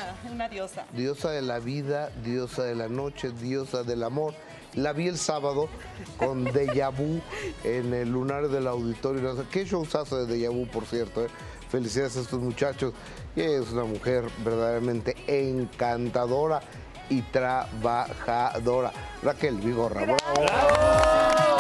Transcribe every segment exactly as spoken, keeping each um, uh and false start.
una, una diosa. Diosa de la vida, diosa de la noche, diosa del amor. La vi el sábado con Deja Vu en el lunar del auditorio. Qué showzazo de Deja Vu, por cierto. ¿eh? Felicidades a estos muchachos. Y ella es una mujer verdaderamente encantadora y trabajadora. Raquel Vigorra. ¡Bravo! ¡Bravo!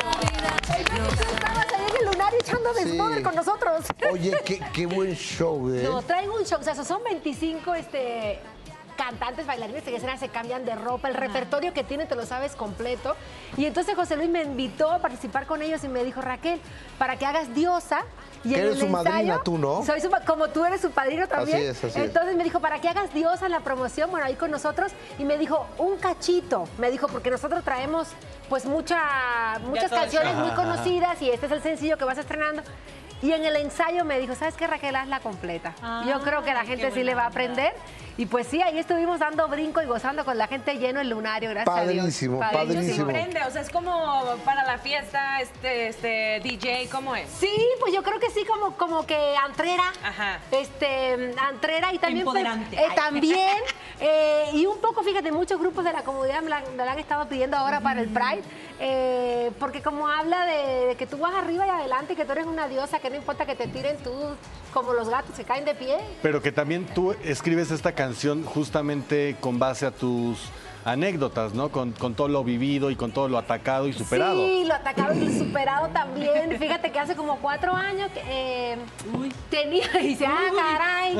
Tú estabas ahí en el lunar echando desmoder Sí. con nosotros. Oye, qué, qué buen show, ¿eh? No, traigo un show. O sea, son veinticinco este, cantantes, bailarines que escena se cambian de ropa. El Ajá. repertorio que tienen te lo sabes completo. Y entonces José Luis me invitó a participar con ellos y me dijo, Raquel, para que hagas Diosa. Y que en eres el su ensayo, madrina tú, ¿no? Soy su, como tú eres su padrino también. Así es, así Entonces es. me dijo, para que hagas Diosa en la promoción, bueno, ahí con nosotros. Y me dijo, un cachito. Me dijo, porque nosotros traemos pues mucha, muchas canciones muy conocidas y este es el sencillo que vas estrenando. Y en el ensayo me dijo, ¿sabes qué, Raquel? Hazla completa. Ah, yo creo que la gente sí le va a aprender. Y pues sí, ahí estuvimos dando brinco y gozando con la gente lleno el lunario, gracias padrísimo, a Dios. Padrísimo, padrísimo. Prende, o sea, es como para la fiesta, este, este D J, ¿cómo es? Sí, pues yo creo que sí, como, como que antrera. Ajá. Este, antrera y también... Empoderante. Pues, eh, también, eh, y un poco, fíjate, muchos grupos de la comunidad me la, me la han estado pidiendo ahora uh-huh. para el Pride, eh, porque como habla de, de que tú vas arriba y adelante, que tú eres una diosa, que no importa que te tiren tú como los gatos que caen de pie. Pero que también tú escribes esta canción justamente con base a tus anécdotas, ¿no? Con, con todo lo vivido y con todo lo atacado y superado. Sí, lo atacado y superado también. Fíjate que hace como cuatro años que, eh, tenía, y dice, ah, caray,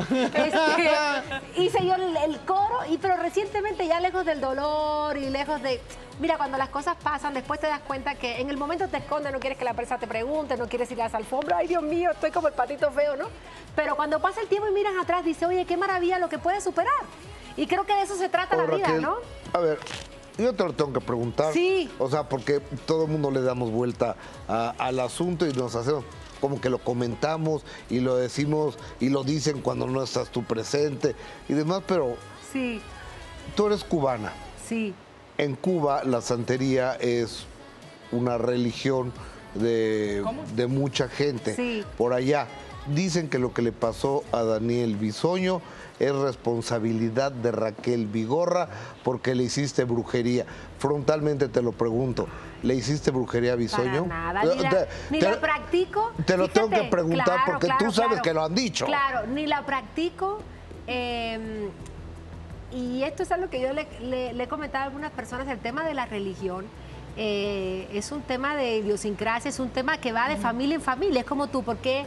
este, hice yo el, el coro, y pero recientemente ya lejos del dolor y lejos de... Mira, cuando las cosas pasan, después te das cuenta que en el momento te escondes, no quieres que la prensa te pregunte, no quieres ir a las alfombras, ay Dios mío, estoy como el patito feo, ¿no? Pero cuando pasa el tiempo y miras atrás, dice, oye, qué maravilla lo que puedes superar. Y creo que de eso se trata oh, la vida, Raquel, ¿no? A ver, yo te lo tengo que preguntar. Sí. O sea, porque todo el mundo le damos vuelta a, al asunto y nos hacemos como que lo comentamos y lo decimos y lo dicen cuando no estás tú presente y demás, pero sí. Tú eres cubana. Sí. En Cuba la santería es una religión de, de mucha gente. Sí. Por allá dicen que lo que le pasó a Daniel Bisoño es responsabilidad de Raquel Vigorra porque le hiciste brujería. Frontalmente te lo pregunto, ¿le hiciste brujería a Bisoño? Para nada, ni la, te, ni te, la practico. Te lo Fíjate, tengo que preguntar claro, porque claro, tú sabes claro, que lo han dicho. Claro, ni la practico. Eh, y esto es algo que yo le, le, le he comentado a algunas personas, el tema de la religión. Eh, es un tema de idiosincrasia, es un tema que va de familia en familia. Es como tú, ¿por qué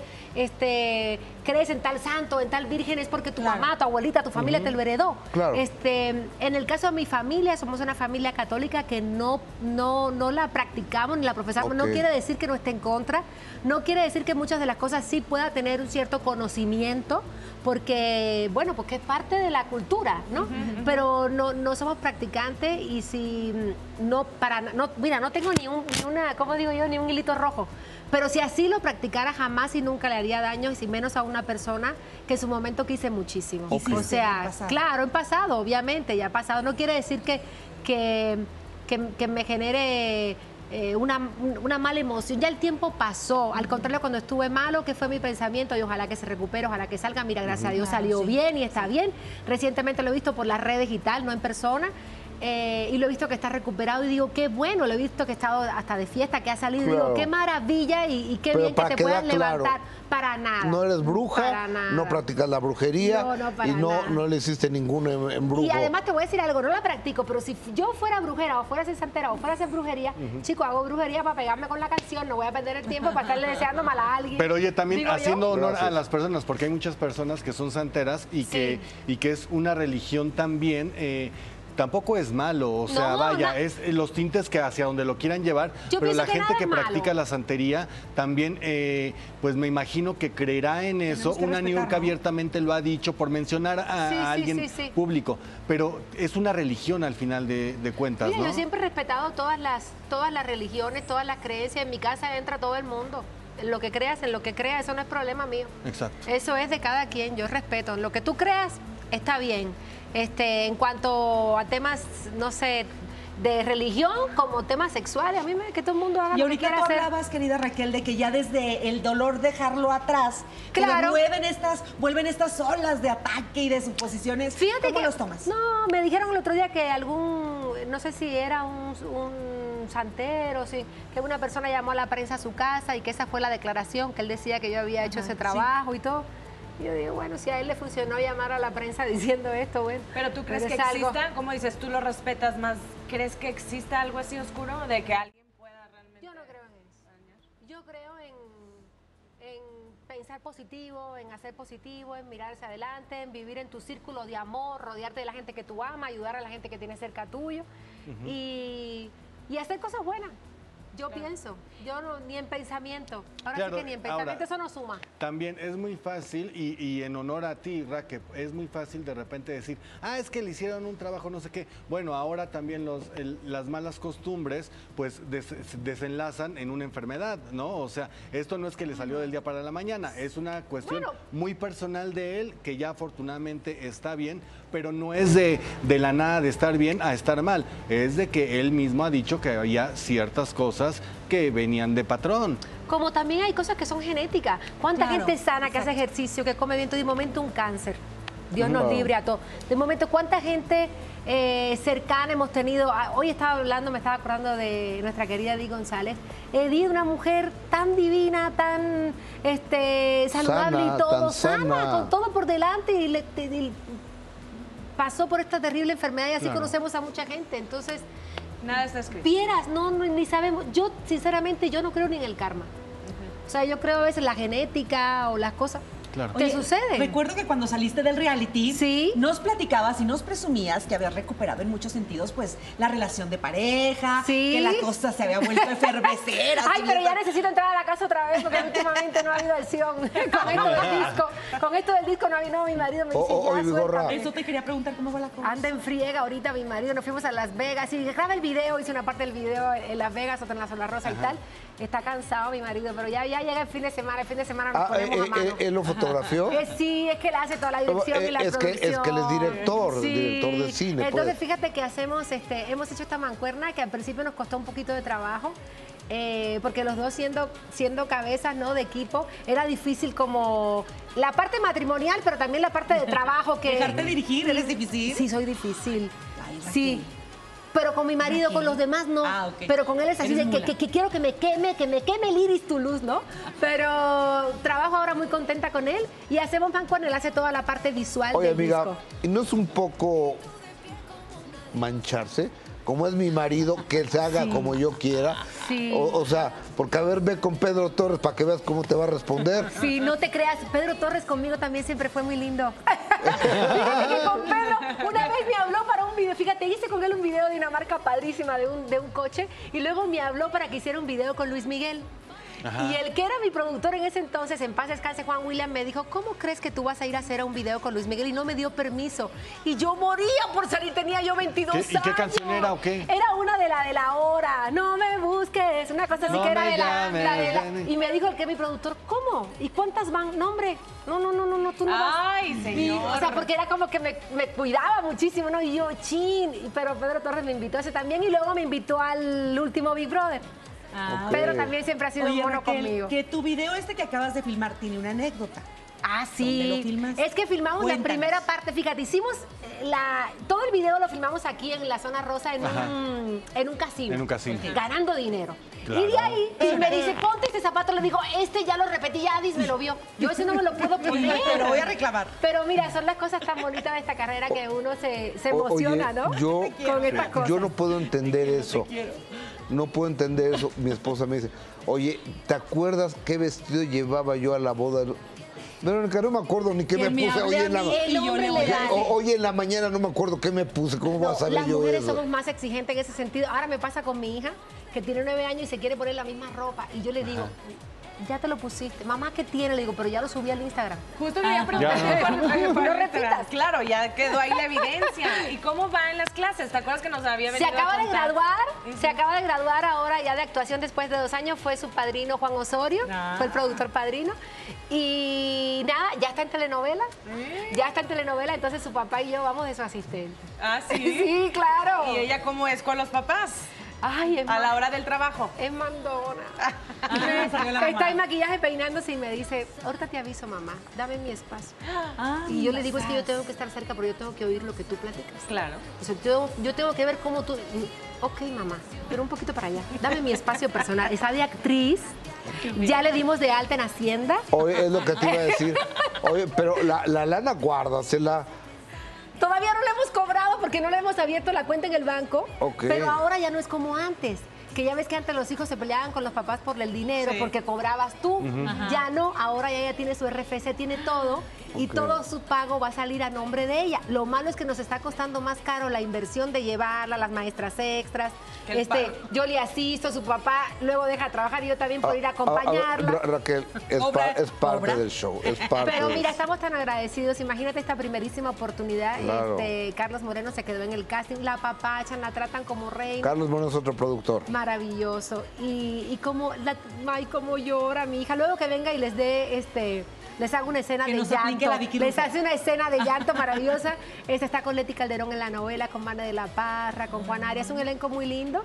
este, crees en tal santo, en tal virgen? Es porque tu claro. mamá, tu abuelita, tu familia uh-huh. te lo heredó. Claro. Este, en el caso de mi familia, somos una familia católica que no, no, no la practicamos ni la profesamos. Okay. No quiere decir que no esté en contra, no quiere decir que muchas de las cosas sí pueda tener un cierto conocimiento, porque, bueno, porque es parte de la cultura, ¿no? Uh-huh. Pero no, no somos practicantes y si no, para, no, mira, no tengo ni, un, ni una, ¿cómo digo yo? Ni un hilito rojo. Pero si así lo practicara, jamás y nunca le haría daño, y si menos a una persona que en su momento quise muchísimo. Okay. O sea, claro, en pasado, obviamente, ya ha pasado. No quiere decir que, que, que, que me genere eh, una, una mala emoción. Ya el tiempo pasó. Al contrario, cuando estuve malo, que fue mi pensamiento, y ojalá que se recupere, ojalá que salga. Mira, gracias uh-huh. a Dios salió claro, sí. bien y está bien. Recientemente lo he visto por las redes y tal, no en persona. Eh, y lo he visto que está recuperado y digo, qué bueno, lo he visto que ha estado hasta de fiesta, que ha salido, claro. y digo, qué maravilla y, y qué Pero bien que te puedas claro, levantar. Para nada. No eres bruja, no practicas la brujería no, no y no, no le hiciste ningún embrujo. Y además te voy a decir algo, no la practico, pero si yo fuera brujera o fuera a ser santera o fuera a hacer brujería, uh-huh. chico, hago brujería para pegarme con la canción, no voy a perder el tiempo para estarle deseando mal a alguien. Pero oye, también Digo haciendo yo? honor Gracias. a las personas, porque hay muchas personas que son santeras y, sí. que, y que es una religión también... Eh, tampoco es malo, o sea, no, vaya, no. es los tintes que hacia donde lo quieran llevar, Yo pero la que gente que es practica malo. la santería también, eh, pues me imagino que creerá en eso. Una niurka abiertamente lo ha dicho por mencionar a, sí, a alguien sí, sí, sí. público, pero es una religión al final de, de cuentas, Mira, ¿no? yo siempre he respetado todas las, todas las religiones, todas las creencias. En mi casa entra todo el mundo. En lo que creas, en lo que creas, eso no es problema mío. Exacto. Eso es de cada quien, yo respeto. Lo que tú creas está bien. Este, en cuanto a temas, no sé, de religión como temas sexuales. A mí me que todo el mundo haga y lo que ahorita quiera tú hacer. hablabas, querida Raquel, de que ya desde el dolor dejarlo atrás, Claro. vuelven estas, vuelven estas olas de ataque y de suposiciones. Fíjate ¿Cómo que, los tomas? No, me dijeron el otro día que algún, no sé si era un, un santero, sí, que una persona llamó a la prensa a su casa y que esa fue la declaración, que él decía que yo había hecho Ajá, ese trabajo sí. y todo. Y yo digo, bueno, si a él le funcionó llamar a la prensa diciendo esto, bueno. Pero tú crees pero que es algo... exista, como dices, tú lo respetas más, ¿crees que exista algo así oscuro de que alguien pueda realmente... Yo no creo en eso. Yo creo en, en pensar positivo, en hacer positivo, en mirar hacia adelante, en vivir en tu círculo de amor, rodearte de la gente que tú amas, ayudar a la gente que tiene cerca tuyo uh-huh. y, y hacer cosas buenas. Yo claro. pienso, yo no, ni en pensamiento, ahora claro, sí que ni en pensamiento ahora, eso no suma. También es muy fácil, y, y en honor a ti, Raquel, es muy fácil de repente decir, ah, es que le hicieron un trabajo no sé qué. Bueno, ahora también los, el, las malas costumbres pues des, desenlazan en una enfermedad, ¿no? O sea, esto no es que le salió del día para la mañana, es una cuestión bueno. muy personal de él, que ya afortunadamente está bien, pero no es de, de la nada de estar bien a estar mal, es de que él mismo ha dicho que había ciertas cosas que venían de patrón. Como también hay cosas que son genéticas. ¿Cuánta claro, gente sana exacto. que hace ejercicio, que come bien, de momento un cáncer? Dios nos libre a todos. De momento, ¿cuánta gente eh, cercana hemos tenido? Hoy estaba hablando, me estaba acordando de nuestra querida Edith González. Edith, una mujer tan divina, tan este, saludable sana, y todo, sana, sana, con todo por delante y, le, y pasó por esta terrible enfermedad y así claro. conocemos a mucha gente. Entonces, nada está escrito. Vieras, no, no, ni sabemos. Yo, sinceramente, yo no creo ni en el karma. Uh-huh. O sea, yo creo a veces la genética o las cosas. Claro. ¿Qué Oye, sucede? Recuerdo que cuando saliste del reality, ¿Sí? nos platicabas y nos presumías que habías recuperado en muchos sentidos, pues, la relación de pareja, ¿Sí? que la cosa se había vuelto a efervecer. Ay, pero ya necesito entrar a la casa otra vez porque últimamente no ha habido acción con esto del disco. Con esto del disco no ha habido, no, mi marido me dice, oh, ya, oh, suéltame. Eso te quería preguntar, ¿cómo va la cosa? Anda en friega ahorita mi marido, nos fuimos a Las Vegas y graba el video, hice una parte del video en Las Vegas, otra en la Zona Rosa Ajá. y tal. Está cansado mi marido, pero ya, ya llega el fin de semana, el fin de semana nos ah, ponemos eh, a mano. Eh, ¿Él lo fotografió? Eh, sí, es que él hace toda la dirección eh, y la es producción. Que, es que él es director, sí. director de cine. Entonces, pues. fíjate que hacemos, este, hemos hecho esta mancuerna que al principio nos costó un poquito de trabajo, eh, porque los dos siendo, siendo cabezas, ¿no?, de equipo, era difícil como la parte matrimonial, pero también la parte de trabajo. Que ¿Dejarte dirigir? ¿Eres difícil? Sí, soy difícil. Ay, sí. Pero con mi marido, Raquel. con los demás no. Ah, okay. Pero con él es así de que, que, que quiero que me queme, que me queme el iris tu luz, ¿no? Pero trabajo ahora muy contenta con él y hacemos mancuerna, él hace toda la parte visual Oye, del amiga, disco. ¿y no es un poco mancharse? Como es mi marido, que él se haga sí. como yo quiera. Sí. O, o sea, porque a ver, ve con Pedro Torres para que veas cómo te va a responder. Sí, no te creas. Pedro Torres conmigo también siempre fue muy lindo. Fíjate que con Pedro, una vez me habló para un video. Fíjate, hice con él un video de una marca padrísima de un, de un coche. Y luego me habló para que hiciera un video con Luis Miguel. Ajá. Y el que era mi productor en ese entonces, en paz descanse, Juan William, me dijo, ¿cómo crees que tú vas a ir a hacer un video con Luis Miguel? Y no me dio permiso. Y yo moría por salir, tenía yo veintidós años. ¿Y qué canción era o qué? Era una de la de la hora, no me busques, una cosa así no que era de la, la, de la... Y me dijo el que es mi productor, ¿cómo? ¿Y cuántas van? No, hombre, no, no, no, no, no tú no vas. Ay, señor. Y, o sea, porque era como que me, me cuidaba muchísimo, ¿no? Y yo, chin, pero Pedro Torres me invitó a ese también y luego me invitó al último Big Brother. Ah, okay. Pedro también siempre ha sido Oye, bueno Raquel, conmigo. Que tu video este que acabas de filmar tiene una anécdota. Ah, sí. ¿Dónde lo filmas? Es que filmamos Cuéntanos. la primera parte. Fíjate, hicimos la, todo el video lo filmamos aquí en la Zona Rosa en, un, en un casino. En un casino. Okay. Ganando dinero. Claro. Y de ahí y me dice, ponte este zapato. Le digo, este ya lo repetí, ya Adis me lo vio. Yo ese no me lo puedo poner. Te lo voy a reclamar. Pero mira, son las cosas tan bonitas de esta carrera que uno se, se emociona, Oye, ¿no? Yo, con estas cosas. yo no puedo entender eso. No puedo entender eso. Mi esposa me dice, oye, ¿te acuerdas qué vestido llevaba yo a la boda? Verónica, no me acuerdo ni qué me, me puse. Hoy en, la, hoy en la mañana no me acuerdo qué me puse. ¿Cómo no, vas a saber yo yo eso? Las mujeres somos más exigentes en ese sentido. Ahora me pasa con mi hija, que tiene nueve años y se quiere poner la misma ropa. Y yo le digo, ajá, ya te lo pusiste. Mamá, ¿qué tiene? Le digo, pero ya lo subí al Instagram. Justo me iba a preguntar. No, no repitas. Claro, ya quedó ahí la evidencia. ¿Y cómo va en las clases? ¿Te acuerdas que nos había venido Se acaba a de graduar, uh-huh. se acaba de graduar ahora ya de actuación después de dos años. Fue su padrino Juan Osorio, ah. fue el productor padrino. Y nada, ya está en telenovela. ¿Eh? Ya está en telenovela, entonces su papá y yo vamos de su asistente. ¿Ah, sí? Sí, claro. ¿Y ella cómo es con los papás? Ay, es a la hora del trabajo. Es mandona. Ah, está en maquillaje peinándose y me dice, ahorita te aviso, mamá, dame mi espacio. Ah, y yo le digo, es que yo tengo que estar cerca, pero yo tengo que oír lo que tú platicas. Claro. O sea, yo, yo tengo que ver cómo tú... Ok, mamá, pero un poquito para allá. Dame mi espacio personal. Está de actriz. Ya le dimos de alta en Hacienda. Oye, es lo que te iba a decir. Oye, pero la, la lana guárdasela. Todavía no le hemos cobrado porque no le hemos abierto la cuenta en el banco. Okay. Pero ahora ya no es como antes. Que ya ves que antes los hijos se peleaban con los papás por el dinero, sí. porque cobrabas tú. Uh-huh. Ya no, ahora ya ella tiene su R F C, tiene todo. Y okay. todo su pago va a salir a nombre de ella. Lo malo es que nos está costando más caro la inversión de llevarla, las maestras extras. Este, yo le asisto, su papá luego deja trabajar y yo también por ir a acompañarla. A, a, Ra Raquel, es, pa, es parte ¿Obra? del show. Es parte Pero mira, del... estamos tan agradecidos. Imagínate esta primerísima oportunidad. Claro. Este, Carlos Moreno se quedó en el casting. La papachan, la tratan como reina. Carlos Moreno es otro productor. Maravilloso. Y, y como, la, ay, como llora mi hija. Luego que venga y les dé este... Les hago una escena que de llanto. Les hace una escena de llanto maravillosa. Este está con Leti Calderón en la novela, con Vane de la Parra, con Juan Arias. Un elenco muy lindo.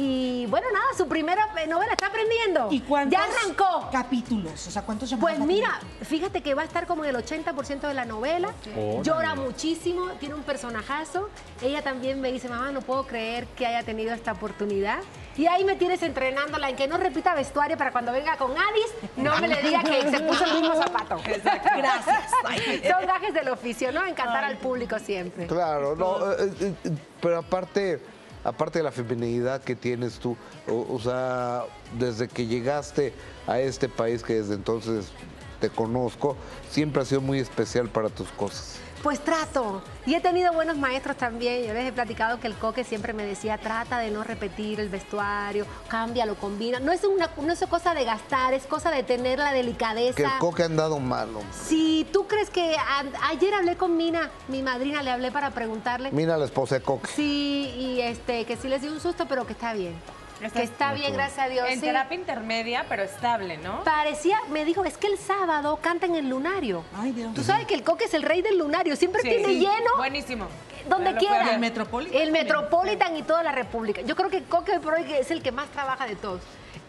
Y bueno, nada, su primera novela está aprendiendo. ¿Y cuántos ya arrancó? capítulos? O sea, ¿cuántos llamados? Pues mira, fíjate que va a estar como en el ochenta por ciento de la novela. Okay. Llora muchísimo, tiene un personajazo. Ella también me dice, mamá, no puedo creer que haya tenido esta oportunidad. Y ahí me tienes entrenándola en que no repita vestuario para cuando venga con Adis, no me le diga que se puso el mismo zapato. Exacto. Gracias. Son gajes del oficio, ¿no? Encantar Ay. al público siempre. Claro, no, eh, eh, pero aparte, aparte de la feminidad que tienes tú, o, o sea, desde que llegaste a este país, que desde entonces te conozco, siempre ha sido muy especial para tus cosas. Pues trato. Y he tenido buenos maestros también. Yo les he platicado que el Coque siempre me decía, trata de no repetir el vestuario, cámbialo, combina. No es una no es cosa de gastar, es cosa de tener la delicadeza. Que el Coque ha andado mal, hombre. Si tú crees que... A, ayer hablé con Mina, mi madrina, le hablé para preguntarle. Mina, la esposa de Coque. Sí, y este que sí les dio un susto, pero que está bien. Que está bien, gracias a Dios. En sí. terapia intermedia, pero estable, ¿no? Parecía, me dijo, es que el sábado canta en el Lunario. Ay, Dios. Tú sabes que el Coque es el rey del Lunario, siempre sí, tiene sí. lleno. Buenísimo. Donde quiera. Y el Metropolitan. El Metropolitan y toda la República. Yo creo que Coque por hoy es el que más trabaja de todos.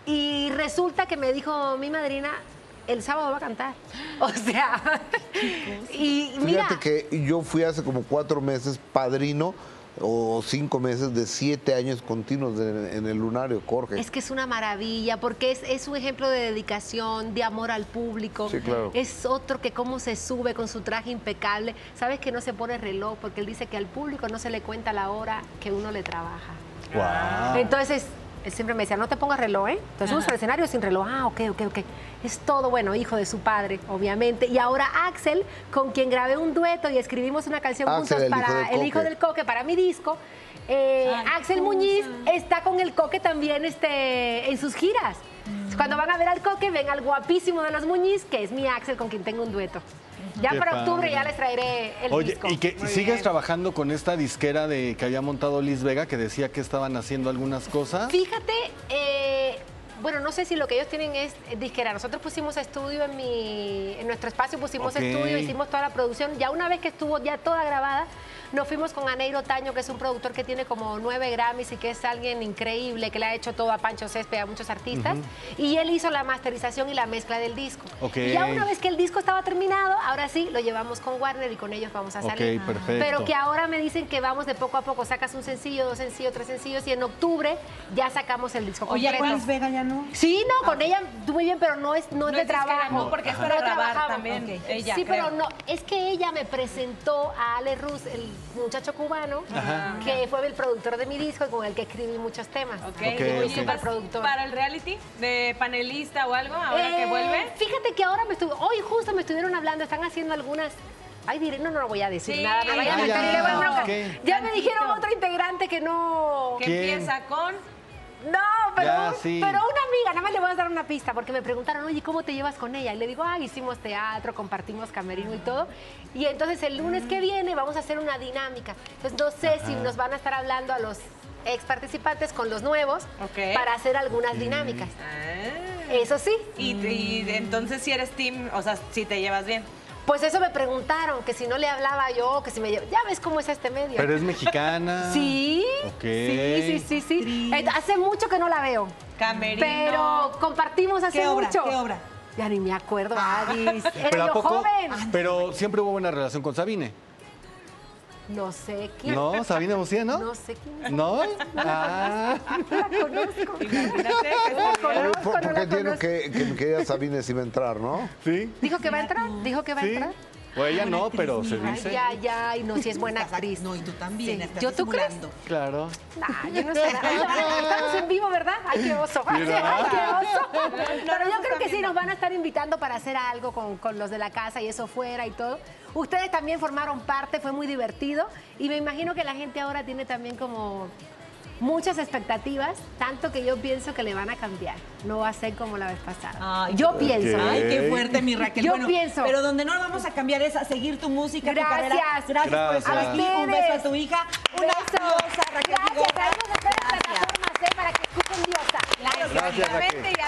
Y resulta que me dijo mi madrina, el sábado va a cantar. O sea, y mira. Fíjate que yo fui hace como cuatro meses padrino o cinco meses de siete años continuos de, en el Lunario, Jorge. Es que es una maravilla, porque es, es un ejemplo de dedicación, de amor al público. Sí, claro. Es otro que cómo se sube con su traje impecable. Sabes que no se pone reloj, porque él dice que al público no se le cuenta la hora que uno le trabaja. Wow. Entonces, él siempre me decía, no te pongas reloj, ¿eh? Entonces subes al escenario sin reloj. Ah, ok, ok, ok. Es todo, bueno, hijo de su padre, obviamente. Y ahora Axel, con quien grabé un dueto y escribimos una canción Axel, juntos el para hijo El Hijo del Coque, para mi disco. Eh, Ay, Axel Muñiz está con el Coque también este, en sus giras. Mm. Cuando van a ver al Coque, ven al guapísimo de los Muñiz, que es mi Axel, con quien tengo un dueto. Ya para padre. octubre ya les traeré el Oye, disco. y que Muy sigues bien. trabajando con esta disquera de que había montado Liz Vega, que decía que estaban haciendo algunas cosas. Fíjate, eh, bueno, no sé si lo que ellos tienen es disquera. Nosotros pusimos estudio en mi, en nuestro espacio pusimos Okay. estudio, hicimos toda la producción. Ya una vez que estuvo ya toda grabada, nos fuimos con Aneiro Taño, que es un productor que tiene como nueve Grammys y que es alguien increíble, que le ha hecho todo a Pancho Césped, a muchos artistas. Uh-huh. Y él hizo la masterización y la mezcla del disco. Okay. Y ya una vez que el disco estaba terminado, ahora sí, lo llevamos con Warner y con ellos vamos a salir. Okay, perfecto. Pero que ahora me dicen que vamos de poco a poco, sacas un sencillo, dos sencillos, tres sencillos y en octubre ya sacamos el disco Oye, completo. ¿con Liz Vega ya no? Sí, no, con ella muy bien, pero no es, no es No de es disquera, trabajo. no, porque es para No grabar trabajamos. también. Okay. Ella, sí, creo. pero no, es que ella me presentó a Ale Ruz, el muchacho cubano, Ajá. que fue el productor de mi disco y con el que escribí muchos temas. Ok, Okay, Oye, okay. ¿vas Superproductor. para el reality de panelista o algo ahora Eh, que vuelve? Fíjate que ahora me estuvo, hoy justo me estuvieron hablando, están haciendo algunas. Ay, diré, no, no, no voy a decir Sí. nada, me vayan a Ah, meter ya. y le voy a bronca. Okay. Ya me Tantito. dijeron otra integrante que no. Que ¿Quién? empieza con... No, pero, Ya, un- sí. pero una amiga, nada más le voy a dar una pista, porque me preguntaron, oye, ¿cómo te llevas con ella? Y le digo, ah, hicimos teatro, compartimos camerino y todo. Y entonces el lunes que viene vamos a hacer una dinámica. Entonces no sé Ajá. si nos van a estar hablando a los ex participantes con los nuevos Ok. para hacer algunas dinámicas. Ah. Eso sí. Y, y entonces si eres team, o sea, si te llevas bien. Pues eso me preguntaron, que si no le hablaba yo, que si me llevaba... Ya ves cómo es este medio. Pero es mexicana. Sí. Ok. Sí, sí, sí, sí. Eh, Hace mucho que no la veo. Camerino. Pero compartimos hace ¿Qué obra? mucho. ¿Qué obra? Ya ni me acuerdo, Adis. Era Pero, ¿a yo poco? joven. Pero siempre hubo buena relación con Sabine. No sé quién. ¿No? ¿Sabine Bucía, no? No sé quién es. ¿No? Ah. No la conozco. Imagínate que No la estuviera- conozco, ¿Por, no por la qué tiene conozco. que, que mi querida Sabine sí va a entrar, no? ¿Sí? ¿Dijo que va a entrar? ¿Dijo que va a ¿Sí? entrar? O ella Buena no, actriz, pero se mira. Ay, dice. ya, ya. Y no, si es buena Estás- actriz. No, y tú también. Sí. Estás ¿Yo tú crees? disimulando. Claro. Nah, yo no sé nada. Estamos en vivo, ¿verdad? Ay, qué oso. Ay, qué ¿verdad? oso. Pero yo creo que sí, nos van a estar invitando para hacer algo con, con los de la casa y eso fuera y todo. Ustedes también formaron parte, fue muy divertido. Y me imagino que la gente ahora tiene también como muchas expectativas, tanto que yo pienso que le van a cambiar. No va a ser como la vez pasada. Ay, yo qué- pienso. Ok. Ay, qué fuerte, mi Raquel. Yo Bueno, pienso. Pero donde no lo vamos a cambiar es a seguir tu música, Gracias. tu carrera. Gracias, Gracias. por estar aquí. Un ustedes. beso a tu hija. Una Beso. diosa, Raquel Gracias. Figueroa. Saludos de todas las Gracias. plataformas, ¿eh? Para que escuchen diosa. Claro que sí. Gracias, Raquel. Realmente ya